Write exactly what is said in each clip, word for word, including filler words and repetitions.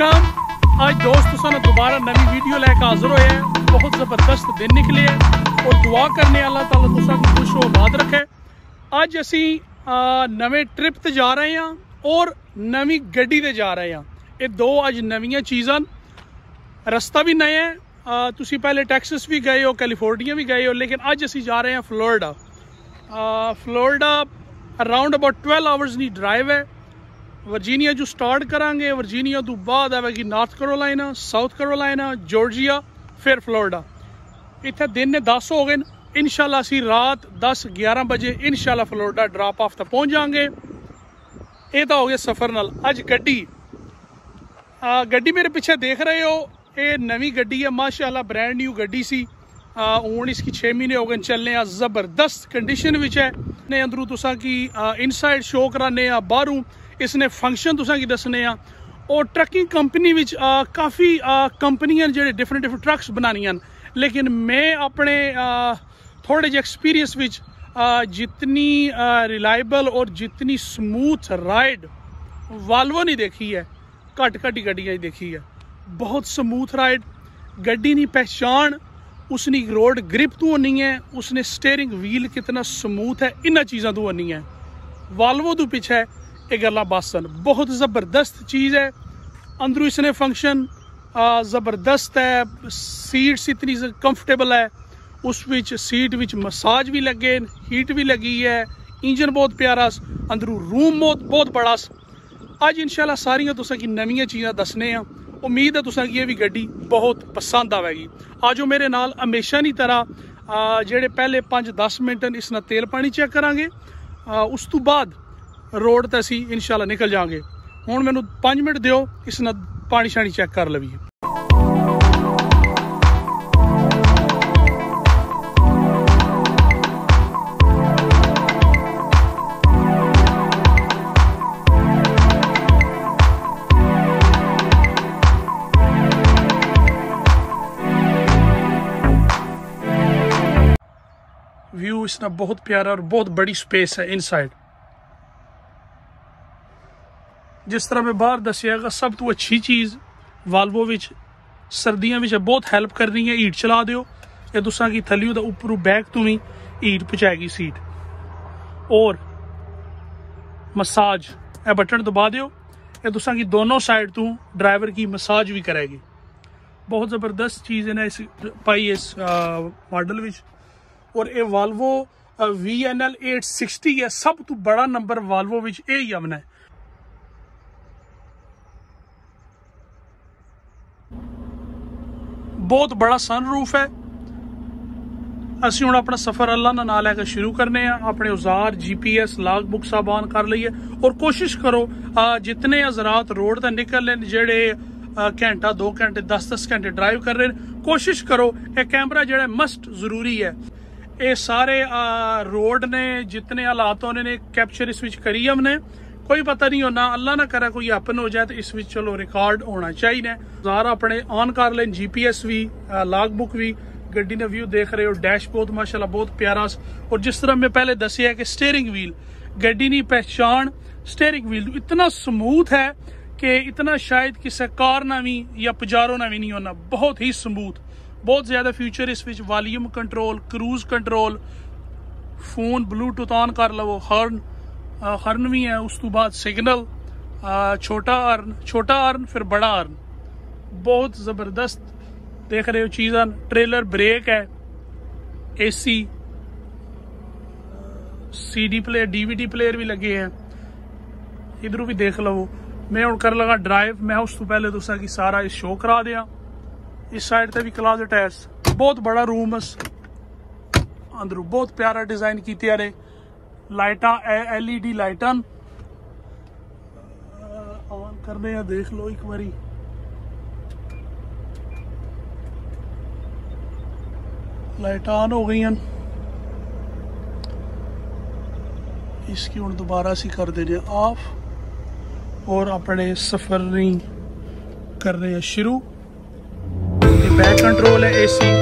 Welcome. आज दोस्त तुसां दोबारा नवी वीडियो लैके हाजिर होए हैं। बहुत ज़बरदस्त दिन निकले और दुआ करने अल्लाह ताला तुसां को खुश हो आबाद रखे। अज असी नवे ट्रिप ते जा रहे हैं और नवी गड्डी ते जा रहे हैं। ये दो अज नवियां चीज़ां, रस्ता भी नया है। तुसी पहले टैक्सस भी गए हो, कैलिफोर्निया भी गए हो, लेकिन अज असी जा रहे हैं Florida. Florida around about twelve hours की ड्राइव है। वर्जीनिया जो स्टार्ट करांगे, वर्जीनिया तो बाद आएगी North Carolina, South Carolina, Georgia, फिर फ्लोरिडा। इतने दिन ने दस हो गए। इंशाल्लाह असी रात दस ग्यारह बजे इंशाल्लाह फ्लोरिडा ड्रॉप ऑफ तक पहुँच जाएंगे। ये तो हो गया सफ़र नाल। अज गड्डी गड्डी मेरे पीछे देख रहे हो, ये नवी गड्डी है माशाल्लाह, ब्रांड न्यू गड्डी सी। हूँ इसकी छे महीने हो गए चलने। जबरदस्त कंडीशन विच है। ने अंदरों तुसा की इनसाइड शो कराने, बाहरों इसने फंक्शन तुसा की दसने। और ट्रकिंग कंपनी विच काफ़ी कंपनियां जेह्ड़े डिफरेंट डिफरेंट ट्रक्स बनानियां, लेकिन मैं अपने थोड़े जे एक्सपीरियंस विच जितनी रिलायबल और जितनी स्मूथ राइड वाल्वो नहीं देखी है, घट घट ही गड्डियां देखी है। बहुत स्मूथ राइड, गड्डी नहीं पहचान उसनी रोड ग्रिप तो होनी है, उसने स्टेयरिंग व्हील कितना स्मूथ है, इन्ह चीज़ों तो होनी है। वाल्वो तो पिछे ये गल्लां बस न। बहुत ज़बरदस्त चीज़ है। अंदरों इसने फंक्शन ज़बरदस्त है। सीट्स इतनी कंफर्टेबल है, उस विच सीट विच मसाज भी लगे, हीट भी लगी है। इंजन बहुत प्यारा, अंदरों रूम बहुत बहुत बड़ा। अज इंशाल्लाह सारियां तुसां की नवीं चीज़ां दसने हैं। उम्मीद है तुसां की ये भी गड्डी बहुत पसंद आएगी। आजो मेरे नाल हमेशा की तरह जेड़े पहले पाँच दस मिनट इसना तेल पानी चेक करांगे, उस तो बाद रोड ते असी इंशाल्लाह निकल जाएंगे। हुण मैनू पाँच मिनट दिओ, इसना पानी शानी चेक कर लवीए। व्यू इसना बहुत प्यारा और बहुत बड़ी स्पेस है इनसाइड। जिस तरह मैं बाहर दसिएगा, सब तो अच्छी चीज़ वाल्वो विच सर्दियों विच बहुत हेल्प करनी है। हीट चला दियो, ये तुसा की थलियों दा उपरों बैक तो भी हीट पहुँचाएगी सीट। और मसाज ए बटन दबा दियो, ये तुसा की दोनों साइड तो ड्राइवर की मसाज भी करेगी। बहुत ज़बरदस्त चीज़ है ना इस पाई इस मॉडल विच। और ये Volvo V N L eight sixty है, सब तो बड़ा नंबर वाल्वो विच ये ही आना है। बहुत बड़ा सनरूफ है। असी हुण अपना सफ़र अल्लाह ना नाल लैके शुरू करने हैं। अपने औजार G P S log book साहब ऑन कर लीए और कोशिश करो जितने हज़रात रोड तक निकल लें, जेड़े घंटा दो घंटे दस दस घंटे ड्राइव कर रहे हैं, कोशिश करो ये कैमरा जेड़ा मस्ट जरूरी है। ये सारे रोड ने जितने हालात होने ने कैप्चर इस विच करी हमने। कोई पता नहीं होना, अल्लाह ना करे कोई हैपन हो जाए तो इस विच चलो रिकॉर्ड होना चाहिए। ज़ार अपने ऑन कर लें, जी पी एस भी, लॉग बुक भी। गड्डी ने व्यू देख रहे हो, डैशबोर्ड माशाल्लाह बहुत प्यारा। और जिस तरह मैं पहले दसिया है कि स्टेयरिंग व्हील गड्डी की पहचान, स्टेयरिंग व्हील इतना स्मूथ है कि इतना शायद किसी कार ना भी या पजारो ना भी नहीं होना। बहुत ही स्मूथ, बहुत ज़्यादा फ्यूचर इस विच। Volume control, cruise control, phone Bluetooth on कर लो, हॉर्न हॉर्न भी है। उस तो बाद सिग्नल, छोटा हॉर्न, छोटा हॉर्न, फिर बड़ा हॉर्न। बहुत ज़बरदस्त देख रहे हो चीज़ां। ट्रेलर ब्रेक है, AC, CD player, DVD player भी लगे हैं। इधरों भी देख लो। मैं हूँ कर लगा ड्राइव। मैं उस तो पहले तुसा की सारा इस शो करा दिया। इस साइड से भी क्लास टायर्स, बहुत बड़ा रूम है। अंदरों बहुत प्यारा डिजाइन की तैयार। लाइटा एल ई डी लाइटा ऑन करने या देख लो एक बारी। लाइट ऑन हो गई हैं। इसकी हूँ दोबारा सी कर देने ऑफ और अपने सफर नहीं कर रहे हैं शुरू। बैक कंट्रोल है, एसी,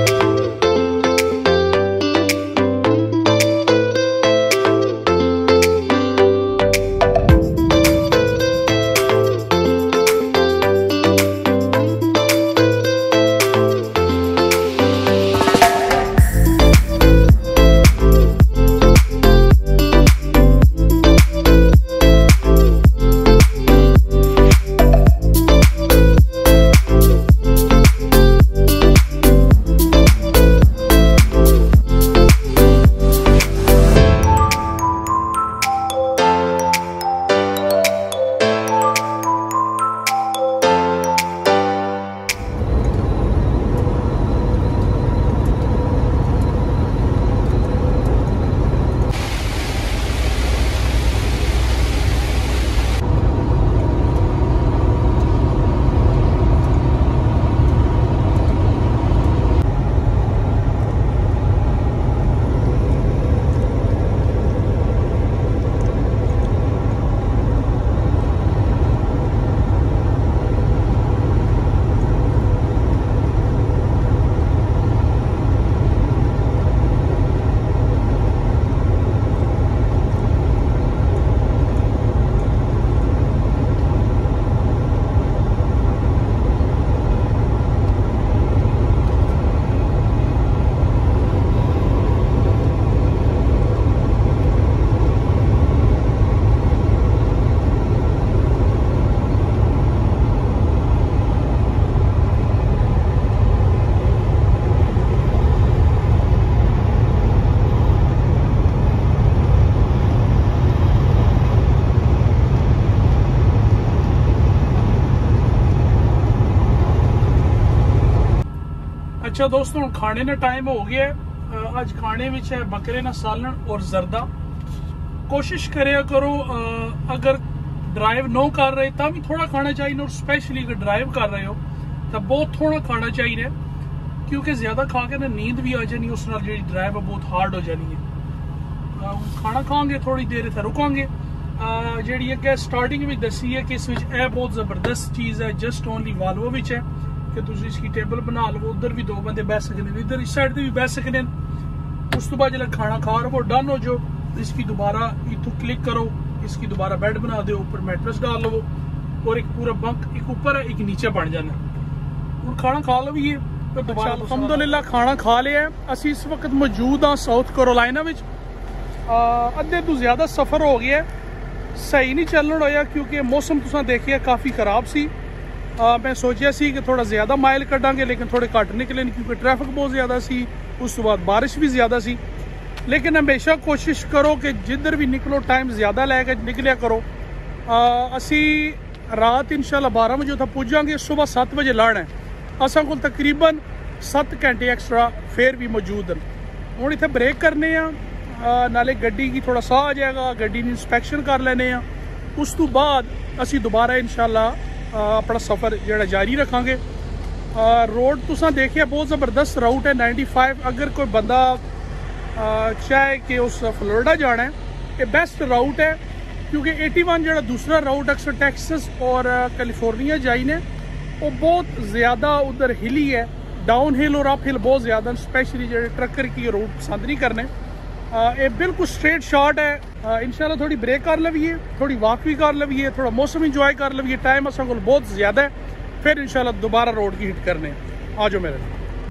अच्छा दोस्तों हुण खाने का टाइम हो गया है। अज खाने में है बकरे ना सालन और जरदा। कोशिश करिया करो अगर ड्राइव नो कर रहे तो भी थोड़ा खाना चाहिए, और स्पेशली अगर ड्राइव कर रहे हो तो बहुत थोड़ा खाना चाहिए, क्योंकि ज्यादा खा के ना नींद भी आ जानी, उस नाल जेहड़ी ड्राइव है बहुत हार्ड हो जानी है। खाना खाएंगे थोड़ी देर इत्थे रुकांगे। जी अगे स्टार्टिंग में दसी है कि इस ए बहुत जबरदस्त चीज़ है, जस्ट ओनली वाल्वो विच है कि तुम इसकी टेबल बना लो, उधर भी दो बंदे बह सकते हैं, इधर इस साइड भी बह सकते हैं। उस तो बाद जो खाना खा रहे हो डन हो जो इसकी दोबारा इतों क्लिक करो, इसकी दोबारा बेड बना दो, ऊपर मैट्रेस डाल लो और एक पूरा बंक एक ऊपर है एक नीचे बन जाना। और खाना खा लो भी है तो दोबारा अल्हम्दुलिल्लाह खाना खा लिया है। असी इस वक्त मौजूद हाँ साउथ कैरोलाइना में। अद्धे तो ज़्यादा सफ़र हो गया, सही नहीं चलन होया क्योंकि मौसम तुसां देखिए काफ़ी ख़राब सी। आ, मैं सोचा सी कि थोड़ा ज़्यादा माइल कटांगे लेकिन थोड़े घट निकले क्योंकि ट्रैफिक बहुत ज़्यादा सी, उस तो बाद बारिश भी ज़्यादा सी। लेकिन हमेशा कोशिश करो कि जिधर भी निकलो टाइम ज़्यादा लैके निकलिया करो। आ, असी रात इंशाल्लाह बारह बजे उत्थे पुजांगे, सुबह सत्त बजे लाना है। असां कोल तकरीबन सत्त घंटे एक्स्ट्रा फेयर भी मौजूद हैं। हुण इत्थे ब्रेक करने आ, नाले गड्डी की थोड़ा साह आ जाएगा, गड्डी की इंस्पैक्शन कर लेने आ, उस तो बाद असी दोबारा इंशाल्लाह अपना सफ़र जो जारी रखांगे। रोड तुसां देखिए बहुत ज़बरदस्त राउट है नाइन्टी फाइव। अगर कोई बंदा चाहे कि उस फ्लोरिडा जाना है, ये बेस्ट राउट है क्योंकि एटी वन जो दूसरा राउट अक्सर टेक्सास और कैलिफोर्निया जाई ने वो बहुत ज़्यादा उधर हिली है, डाउन हिल और अप हिल बहुत ज़्यादा, स्पेशली जो ट्रकर की रूट पसंद नहीं करने। ये बिल्कुल स्ट्रेट शॉट है। इंशाल्लाह थोड़ी ब्रेक कर लविए, थोड़ी वॉक भी कर लविए, थोड़ा मौसम इंजॉय कर लविए। टाइम असा को बहुत ज़्यादा है, फिर इंशाल्लाह दोबारा रोड की हिट करने आ जाओ मेरे।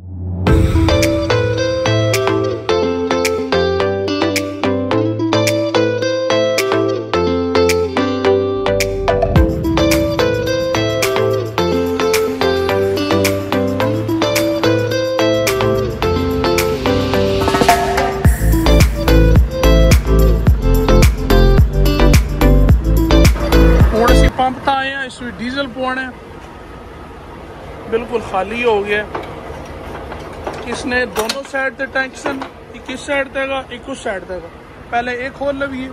पंप आए हैं, इसमें डीजल पवाना है, बिल्कुल खाली हो गया। इसने दोनों साइड से टैंक सन, एक इस साइड देगा एक उस साइड देगा। पहले एक खोल लविए,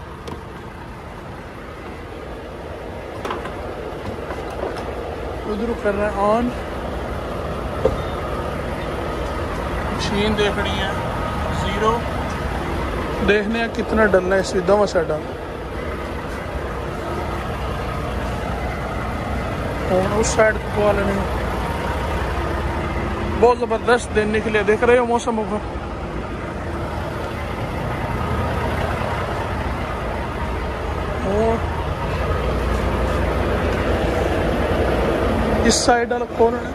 उधर कर रहा है ऑन, मशीन देखनी है जीरो, देखने हैं कितना डलना है इस दवा साइडा। और उस साइड को लेने बहुत ज़बरदस्त दिन निकले, देख रहे हो मौसम ऊपर। और इस साइड वाला कॉर्नर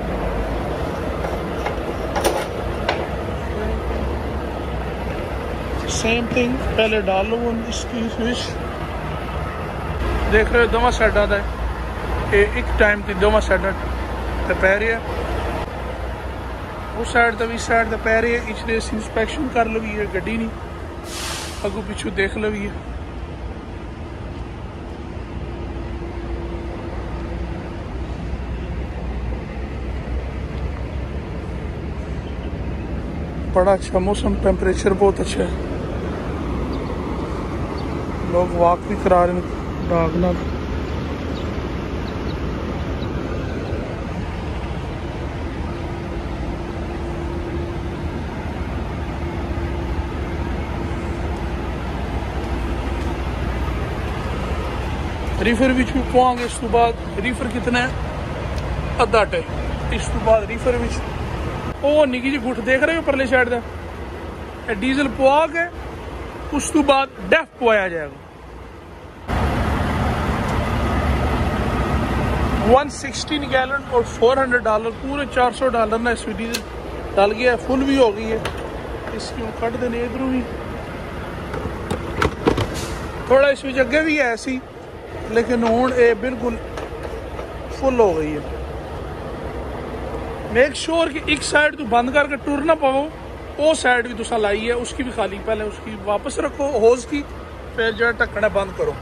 सेम थिंग, पहले डाल लो इसकी स्विच, देख रहे हो दोनों साइड आता है। एक टाइम की दोवें साइड पै रही है, उस साइड तो इस साइड पै रही है। इसलिए इंस्पैक्शन कर लवी है, गड्डी नहीं अगू पिछू देख लवी है। बड़ा अच्छा मौसम, टेम्परेचर बहुत अच्छा है, लोग वॉक भी करा रहे हैं डॉग नाल। रीफर भी पवांगे, इस तो बाद रीफर कितना है अद्धा टाइम, इस तो बाद रीफर भी वो निकी जी गुट देख रहे हो परले साइड का डीजल पवा के उस तो बाद डेफ पवाया जाएगा। वन सिक्सटीन गैलन और फोर हंड्रेड डॉलर पूरे चार सौ डॉलर ना इसमें डीजल डाल गया है, फुल भी हो गई है। इसकी कट देने इधरों भी थोड़ा इसमें अगे भी है ऐसी, लेकिन हूँ ये बिल्कुल फुल हो गई है। मेक श्योर कि एक साइड तो बंद करके टुर ना पाओ, वो साइड भी तुसा लाई है उसकी भी खाली, पहले उसकी वापस रखो होज की, फिर जो ढक्कना बंद करो।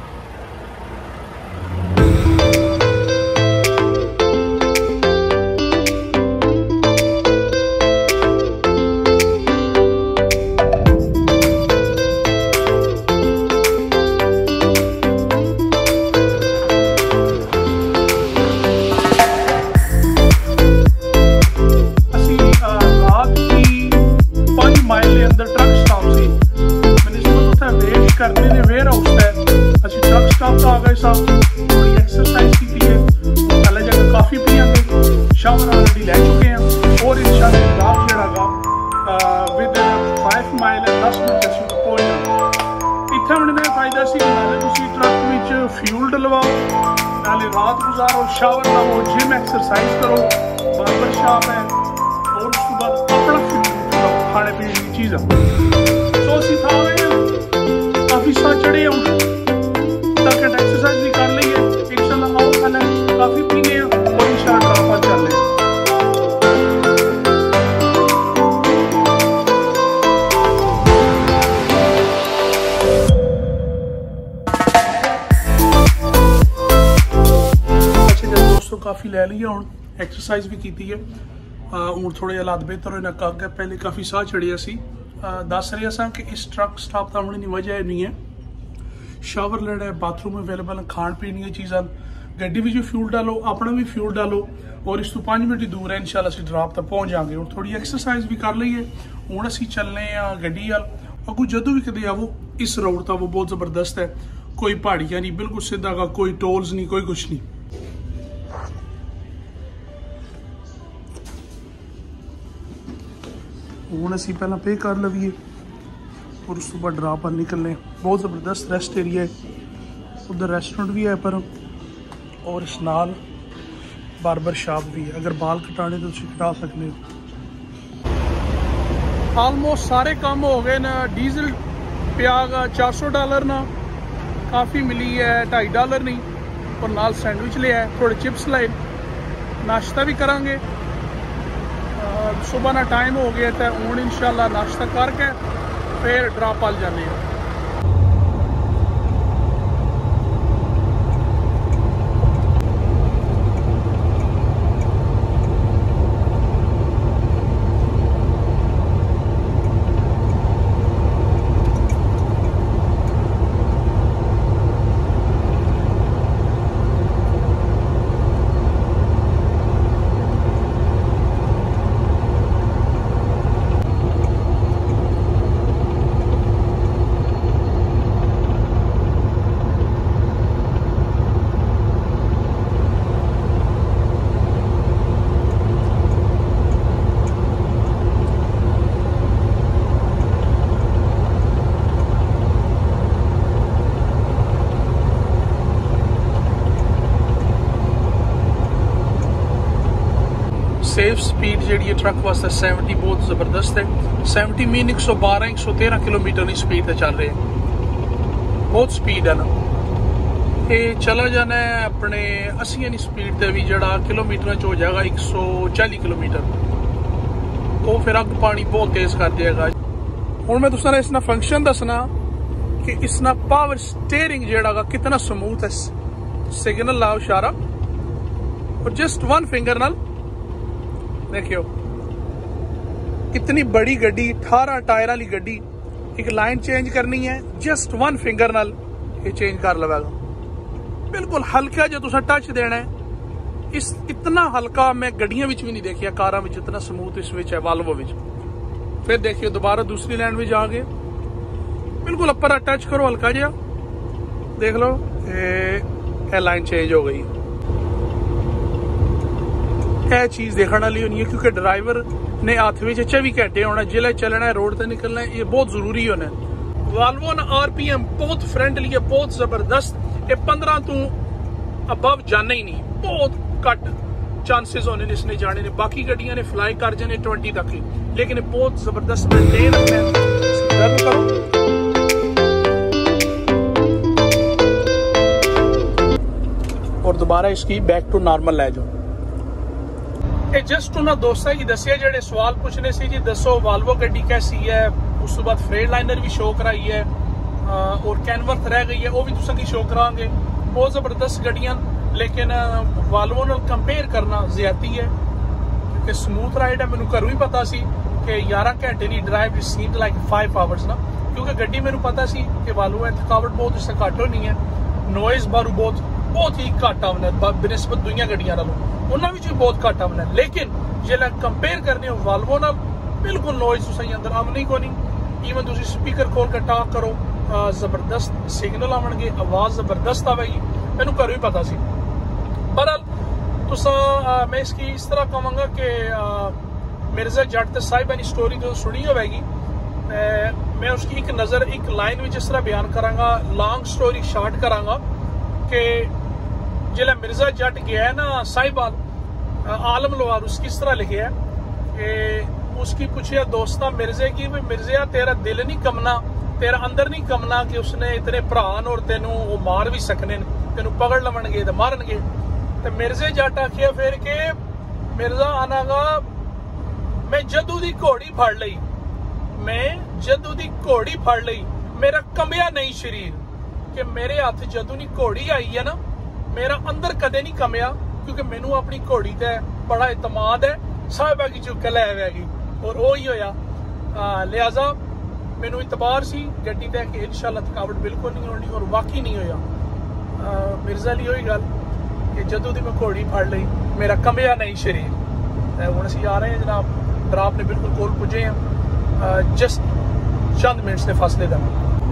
विजिट करते हैं वेयर हाउस है। असं ट्रक स्टॉप तो आ गए साहब, थोड़ी एक्सरसाइज की है, थले जाकर काफ़ी पियांगे, शावर ऑलरेडी ले चुके हैं और इंशाल्लाह रात जड़ा विद फाइव माइल दस मिनट असं पहुँच जाएंगे। इतना होने का फायदा सी नाले तुसी ट्रक में फ्यूल डलवाओ, नाले रात गुजारो, शावर लाओ, जिम एक्सरसाइज करो, बार्बर शॉप है और उसके बाद अपना फ्यूल खाने पीने की चीज़ है। सो असी था काफ़ी साथ चढ़े हम तक एक्सरसाइज भी कर ली है, इंशाल्लाह आओ खाना काफ़ी पीने और इंशाल्लाह ड्रॉप चल रहे हैं। काफ़ी ले लिया हूँ, एक्सरसाइज भी की है, हूँ थोड़े हालात बेहतर होने अगे पहले काफ़ी साह चढ़िया सी। दस रहा सा कि इस ट्रक स्टॉप का होने की वजह नहीं है, शावर लेना है, बाथरूम अवेलेबल है, खाण पीने की चीज़ा, गड्डी भी फ्यूल डालो, अपना भी फ्यूल डालो और इस तो पाँच मिनट ही दूर है, इंशाल्लाह असीं ड्रॉप तक पहुँच जाएंगे। और थोड़ी एक्सरसाइज भी कर ली है, हूँ असीं चलने गड्डी वाल अगू जदों भी कदे आवो इस रोड का वो बहुत ज़बरदस्त है, कोई पहाड़ियाँ नहीं, बिल्कुल सीधा का, कोई टोल्स नहीं, कोई कुछ नहीं। हूँ असी पहला पे कर लवीए और उस बाद ड्रॉप पर निकलने। बहुत ज़बरदस्त रेस्ट एरिया है, उधर रेस्टोरेंट भी है पर और इस नाल बार्बर शॉप भी है, अगर बाल कटाने तो तुम कटा सकते हो। ऑलमोस्ट सारे काम हो गए ना, डीजल प्यागा चार सौ डॉलर ना, काफ़ी मिली है ढाई डॉलर नहीं, और नाल सैंडविच लिया है, थोड़े चिप्स लाए, नाश्ता भी करांगे। सुबह ना टाइम हो गया था, हूँ इंशाल्लाह नाश्ता करके फिर ड्रॉप वाल जाने हैं। सेफ स्पीड जी ट्रक वास्ते सैवनटी बहुत जबरदस्त है, सैवनटी मीन एक सौ बारह एक सौ तेरह किलोमीटर की स्पीड से चल रहे हैं, बहुत स्पीड है ना। ये चला जाना है अपने अस्सी की स्पीड से भी जड़ा किलोमीटर हो जाएगा एक सौ चालीस किलोमीटर, वो फिर अग पानी बहुत तेज कर देगा। हूँ मैं तुसा इसना फंक्शन दसना कि इसना पावर स्टेयरिंग जड़ा कितना स्मूथ है, सिग्नल लाओ इशारा और जस्ट वन फिंगर नाल देखियो, इतनी बड़ी गड्डी अठारह टायर वाली गड्डी, एक लाइन चेंज करनी है जस्ट वन फिंगर नाल ये चेंज कर लवेगा, बिल्कुल हल्का जो तुसा टच देना है। इस इतना हल्का मैं गड्डियां विच भी नहीं देखिया, कारां विच इतना स्मूथ इस विच है वाल्वो विच। फिर देखियो दोबारा दूसरी लाइन में जाके बिल्कुल अपर टच करो हल्का जिहा, देख लो ये लाइन चेंज हो गई। यह चीज़ देखने वाली होनी है क्योंकि ड्राइवर ने हाथ में चौबी घंटे होना, जिले चलना है, रोड से निकलना है, ये बहुत जरूरी होना है। वाल्वो ना आरपीएम बहुत फ्रेंडली है, बहुत जबरदस्त, ये पंद्रह तू अबव जाना ही नहीं, बहुत घट चांसेस होने ने इसने जाने ने, बाकी गड्डियां ने फ्लाई कर जाने ट्वेंटी तक ही, लेकिन बहुत जबरदस्त मेंटेन रखना है। करो और दोबारा इसकी बैक टू नॉर्मल ले जाओ। जस्ट उन्होंने दोस्तों की दसिया जेडे सवाल पूछने से जी दसो वाल्वो गड्डी कैसी है, उस तो बाद फ्रेड लाइनर भी शो कराई है और कैनवर्थ रह गई है, वो भी तुसा की शो करांगे। बहुत जबरदस्त गड्डियां, लेकिन वाल्वो नाल कंपेयर करना ज्यादा है क्योंकि स्मूथ राइड है। मैंने घरों ही पता सी कि ग्यारह घंटे की drive seat like five hours ना, क्योंकि गड्डी मैंने पता सी कि वाल्वो है, थकावट बहुत इससे घट होनी है, नॉइज बारू बहुत बहुत ही घट आना बनस्बत दुनिया गड्डियां नालों, उन्होंने भी बहुत घट आना। लेकिन जिसले कंपेयर करने वाल्वो नाल बिल्कुल नॉइज तुम अंदर आमनी को नहीं, ईवन तुम स्पीकर खोल कर टॉक करो ਜ਼ਬਰਦਸਤ सिग्नल ਆਉਣਗੇ, आवाज़ ਜ਼ਬਰਦਸਤ ਆਵੇਗੀ, मैनू घरों ही पता सी। बहरहाल तुसा मैं इसकी इस तरह कहूँगा कि मिर्ज़ा जट ते साहिबा की स्टोरी जो सुनी होगी, मैं उसकी एक नज़र एक लाइन में इस तरह बयान करांगा, लॉन्ग स्टोरी शार्ट करांगा कि जिला मिर्ज़ा जट गया है ना साहिबाल, आलम लोहार उसकी इस तरह लिखे है कि उसकी पूछिया दोस्ता मिर्जे की, भी मिर्ज़ा तेरा दिल नहीं कमना, तेरा अंदर नहीं कमना कि उसने इतने भरान और तेनू वो मार भी सकने, तेनू पकड़ लवणगे तो मारनगे। तो मिर्ज़े जट आखिया फिर के मिर्ज़ा आनागा मैं जदू दी घोड़ी फड़ लई, मैं जदू दी घोड़ी फड़ लई, मेरा कंबिया नहीं शरीर, कि मेरे हाथ जदू नी घोड़ी आई है ना, मेरा अंदर कदे नहीं कमिया, क्योंकि मैनू अपनी घोड़ी ते बड़ा इतमाद है, साहिबा की चुक लै आएगी और वो ही होया। लिहाजा मैनू इतबार सी गड्डी ते कि इंशाअल्लाह थकावट बिल्कुल नहीं होनी, और वाकई नहीं होया। मिर्ज़ा ली वही गल कि जदों दी मैं घोड़ी फड़ लई मेरा कंबिया नहीं शरीर। हुण असीं आ रहे हैं जनाब, ड्राप ने बिल्कुल कोल पुजे हैं, जस्ट चंद मिनट्स के फासले दा।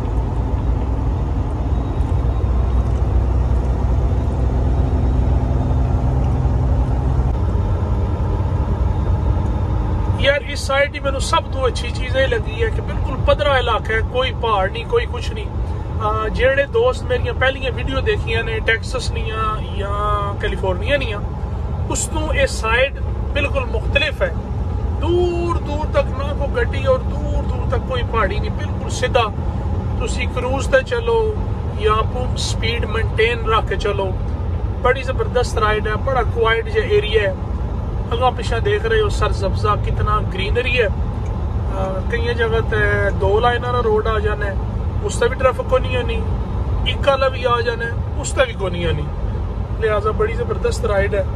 यार इस साइड ही मैंने सब तो अच्छी चीज़ ये लगी है कि बिल्कुल पदरा इलाका है, कोई पहाड़ नहीं, कोई कुछ नहीं। जेड़े दोस्त मेरिया पहलियां वीडियो देखिया ने टेक्सस निया या कैलिफोर्निया निया, उस तो ये साइड बिल्कुल मुख्तलिफ है। दूर दूर तक ना कोई गड्डी और दूर दूर तक कोई पहाड़ी नहीं, बिल्कुल सीधा तुसी क्रूज ते चलो या स्पीड मेनटेन रख के चलो। बड़ी ज़बरदस्त राइड है, बड़ा क्वाइट जो एरिया है। अगा पिछा देख रहे हो सरसब्जा कितना ग्रीनरी है। कई जगह ते दो लाइन रोड आ जाने, उसका भी ट्रैफिक को नहीं आनी, एक आला भी आ जाने, उसका भी को नहीं आनी। लिहाजा बड़ी ज़बरदस्त राइड है,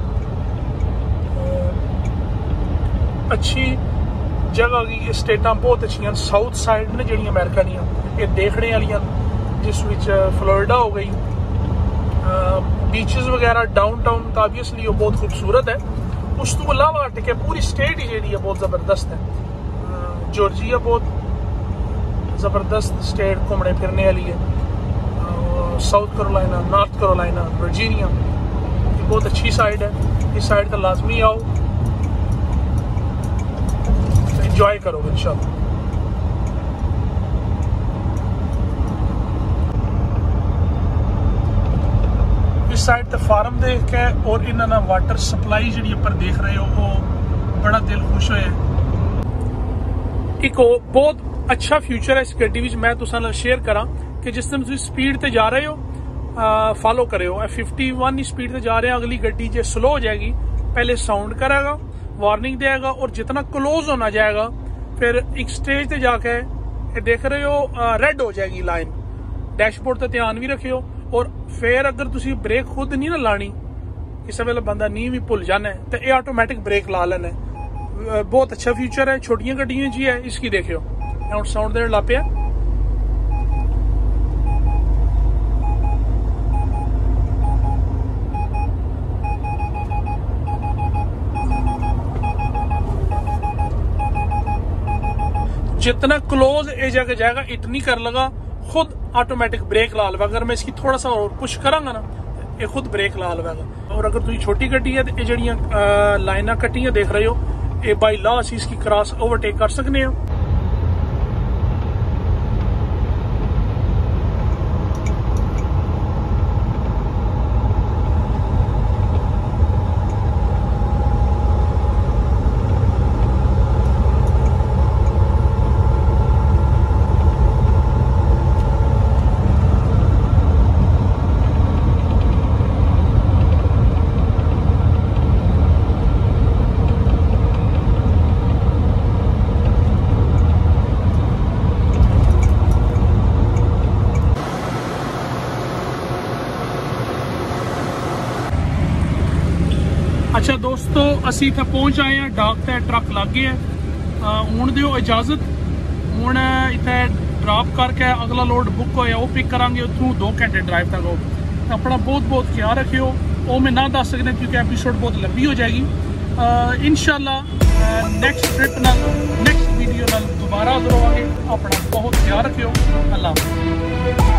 अच्छी जगह की स्टेटा बहुत अच्छी। साउथ साइड ने जी अमेरिका दियाँ ये देखने वाली, जिस विच फ्लोरिडा हो गई, बीचेस वगैरह, डाउन टाउन तो ऑब्वियसली वो बहुत खूबसूरत है। उस तो अलावा हट के पूरी स्टेट ही जी बहुत ज़बरदस्त है। जॉर्जिया बहुत ज़बरदस्त स्टेट घूमने फिरने वाली है। South Carolina, North Carolina, Virginia बहुत अच्छी साइड है। इस साइड तो लाजमी आओ, एंजॉय करोगे इंशाल्लाह। इस साइड तो फार्म देख के और इन्होंने वाटर सप्लाई जी पर देख रहे हो, वो बड़ा दिल खुश होया। एक बहुत अच्छा फ्यूचर है इस गड्डी विच, मैं तुसां नाल शेयर करा कि जिस दिन तुसीं स्पीड ते जा रहे हो फॉलो करो। फिफ्टी वन स्पीड ते जा रहे हैं, अगली गड्डी जो स्लो हो जाएगी पहले साउंड करेगा, वार्निंग देगा, और जितना क्लोज होना जाएगा फिर एक स्टेज ते जाके देख रहे हो रेड हो जाएगी लाइन। डैशबोर्ड ते ध्यान भी रखियो, और फिर अगर तुसी ब्रेक खुद नहीं ना लानी, किसी वेले बंदा नी भी भुल जाना है, तो ये ऑटोमैटिक ब्रेक ला लेना है। बहुत अच्छा फीचर है, छोटियां गड्डियां जी है। इसकी देखियो हुण साउंड देने लग पिया। जितना क्लोज ए जगह जाएगा इतनी कर लगा, खुद ऑटोमेटिक ब्रेक ला लवेगा। अगर मैं इसकी थोड़ा सा और पुश करांगा ना, ये खुद ब्रेक ला लवेगा। और अगर तुम छोटी गड्डी है तो ये जड़ियां लाइना कट्टियां देख रहे हो, ये बाई लॉ असी इसकी क्रॉस ओवरटेक कर सकते हैं। अच्छा दोस्तों, असी इतना पहुंच आए हैं, डाक ते ट्रक लग गए हैं। हूँ दियो इजाजत, हूँ इतने ड्रॉप करके अगला लोड बुक होया वो पिक करांगे, उतों दो घंटे ड्राइव तक हो। अपना बहुत बहुत ख्याल रखियो। वो मैं ना दस सकना क्योंकि एपिसोड बहुत लंबी हो जाएगी। इंशाल्लाह नैक्सट ट्रिप नाल नैक्सट वीडियो नाल दोबारा हाज़र होवांगे। अपना बहुत ख्याल रखियो। अल्लाह हाफ़िज़।